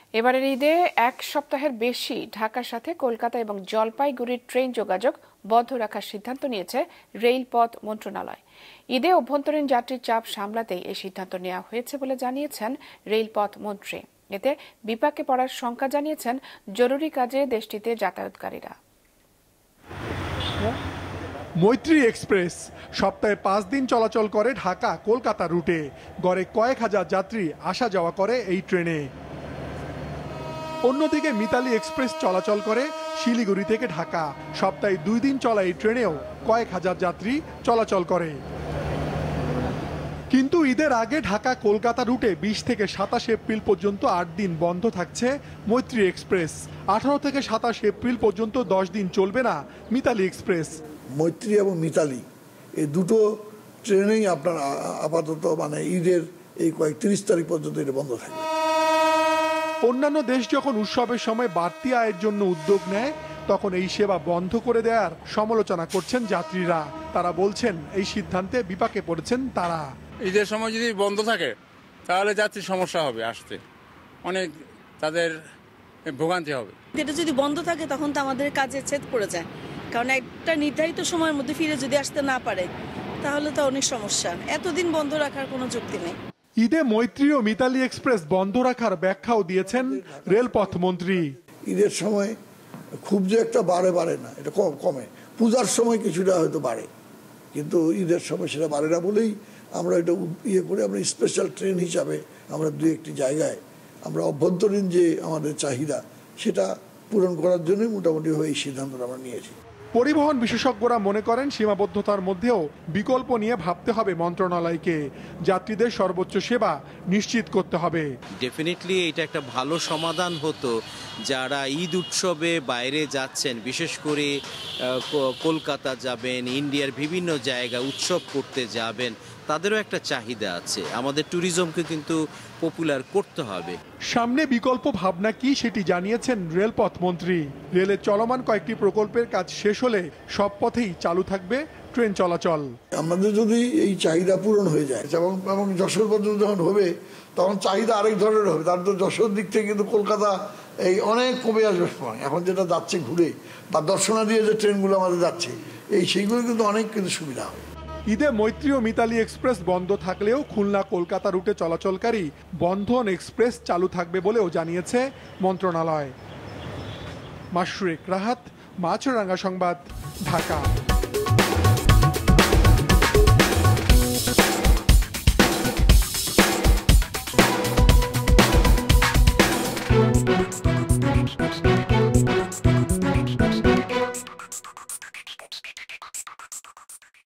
এবারের ঈদে এক সপ্তাহের বেশি ঢাকার সাথে কলকাতা এবং জলপাইগুড়ির ট্রেন যোগাযোগ বন্ধ রাখার সিদ্ধান্ত নিয়েছে রেলপথ মন্ত্রণালয়। ঈদে অভ্যন্তরীণ যাত্রীর চাপ সামলাতেই এই সিদ্ধান্ত নেওয়া হয়েছে বলে জানিয়েছেন রেলপথ মন্ত্রী। এতে বিপাকে পড়ার শঙ্কা জানিয়েছেন জরুরি কাজে দেশটিতে যাতায়াতকারীরা। মৈত্রী এক্সপ্রেস সপ্তাহে 5 দিন চলাচল করে ঢাকা কলকাতা রুটে। গড়ে কয়েক হাজার যাত্রী আসা যাওয়া করে এই ট্রেনে। অন্যদিকে মিতালি এক্সপ্রেস চলাচল করে শিলিগুড়ি থেকে ঢাকা। সপ্তাহে 2 দিন চলা এই ট্রেনেও কয়েক হাজার যাত্রী চলাচল করে। কিন্তু ঈদের আগে ঢাকা কলকাতা রুটে 20 থেকে 27 এপ্রিল পর্যন্ত 8 দিন বন্ধ থাকছে মৈত্রী এক্সপ্রেস। 18 থেকে 27 এপ্রিল পর্যন্ত 10 দিন চলবে না মিতালি এক্সপ্রেস। মৈত্রী এবং মিতালি এই দুটো ট্রেনেই আপনার আপাতত ঈদের এই 30 তারিখ পর্যন্ত এটা বন্ধ থাকবে। অন্যান্য দেশ যখন উৎসবের সময় বাড়তি আয়ের জন্য উদ্যোগ নেয়, তখন এই সেবা বন্ধ করে দেওয়ার সমালোচনা করছেন যাত্রীরা। তারা বলছেন এই সিদ্ধান্তে বিপাকে পড়েছেন তারা। ঈদের সময় যদি বন্ধ থাকে তাহলে যাত্রীর সমস্যা হবে, আসতে অনেক তাদের ভোগান্তি হবে। এটা যদি বন্ধ থাকে তখন তো আমাদের কাজে ছেদ পড়ে যায়, কারণ একটা নির্ধারিত সময়ের মধ্যে ফিরে যদি আসতে না পারে তাহলে তো অনেক সমস্যা। এতদিন বন্ধ রাখার কোনো যুক্তি নেই। ঈদে মৈত্রী ও মিতালি এক্সপ্রেস বন্ধ রাখার ব্যাখ্যাও দিয়েছেন রেলপথ মন্ত্রী। ঈদের সময় খুব যে একটা বাড়ে না, এটা কমে। পূজার সময় কিছুটা হয়তো বাড়ে, কিন্তু ঈদের সময় সেটা বাড়ে না বলেই আমরা এটা করে আমরা স্পেশাল ট্রেন হিসাবে আমরা 2-1টি জায়গায় আমরা অভ্যন্তরীণ যে আমাদের চাহিদা সেটা পূরণ করার জন্যই মোটামুটি এই সিদ্ধান্তটা আমরা নিয়েছি। পরিবহন বিশেষজ্ঞরা মনে করেন সীমাবদ্ধতার মধ্যেও বিকল্প নিয়ে ভাবতে হবে মন্ত্রণালয়কে। যাত্রীদের সর্বোচ্চ সেবা নিশ্চিত করতে হবে। ডেফিনেটলি এটা একটা ভালো সমাধান হতো। যারা ঈদ উৎসবে বাইরে যাচ্ছেন, বিশেষ করে কলকাতা যাবেন, ইন্ডিয়ার বিভিন্ন জায়গা উৎসব করতে যাবেন, তাদেরও একটা চাহিদা আছে। আমাদের ট্যুরিজমকে কিন্তু পপুলার করতে হবে। সামনে বিকল্প ভাবনা কি সেটি জানিয়েছেন রেলপথ মন্ত্রী। রেলের চলমান কয়েকটি প্রকল্পের কাজ শেষ হলে সব পথেই চালু থাকবে ট্রেন চলাচল। আমাদের যদি এই চাহিদা পূরণ হয়ে যায় এবং যশোর পর্যন্ত যখন হবে তখন চাহিদা আরেক ধরনের হবে। তার তো যশোর দিক থেকে কিন্তু কলকাতা এই অনেক কমে আসবে সময়। এখন যেটা যাচ্ছে ঘুরে বা দর্শনার্থী যে ট্রেনগুলো আমাদের যাচ্ছে সেইগুলো কিন্তু অনেক সুবিধা হবে। ঈদে মৈত্রী ও মিতালি এক্সপ্রেস বন্ধ থাকলেও খুলনা কলকাতা রুটে চলাচলকারী বন্ধন এক্সপ্রেস চালু থাকবে বলেও জানিয়েছে মন্ত্রণালয়। মাশরুক রাহাত, মাছরাঙ্গা সংবাদ, ঢাকা।